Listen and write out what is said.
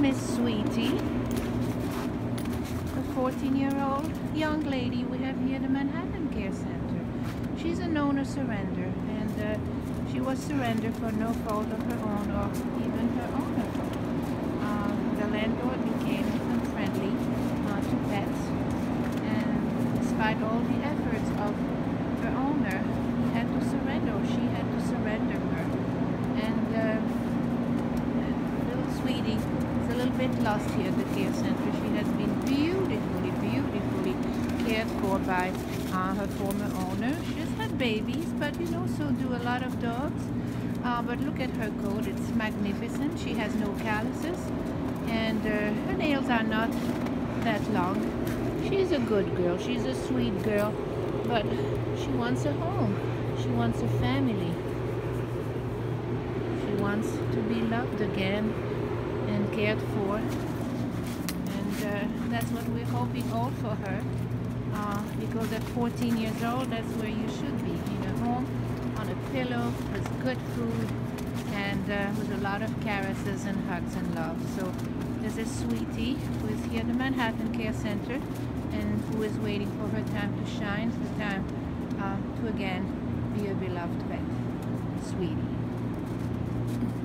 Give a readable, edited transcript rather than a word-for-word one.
Miss Sweetie, the 14-year-old young lady we have here at the Manhattan Care Center. She's a known surrender, and she was surrendered for no fault of her own or even her owner. The landlord became unfriendly to pets, and despite all the efforts of her owner, he had to surrender, or she had to surrender her. And little Sweetie is a little bit lost here at the care center. She has been beautifully cared for by her former owner. She's had babies, but you know, so do a lot of dogs. But look at her coat, it's magnificent. She has no calluses, and her nails are not that long. She's a good girl, she's a sweet girl, but she wants a home. She wants a family. She wants to be loved again and cared for. And that's what we're hoping all for her. Because at 14 years old, that's where you should be, in a home, on a pillow, with good food, and with a lot of caresses and hugs and love. So this is Sweetie, who is here at the Manhattan Care Center, and who is waiting for her time to shine, for time to again be a beloved pet. Sweetie.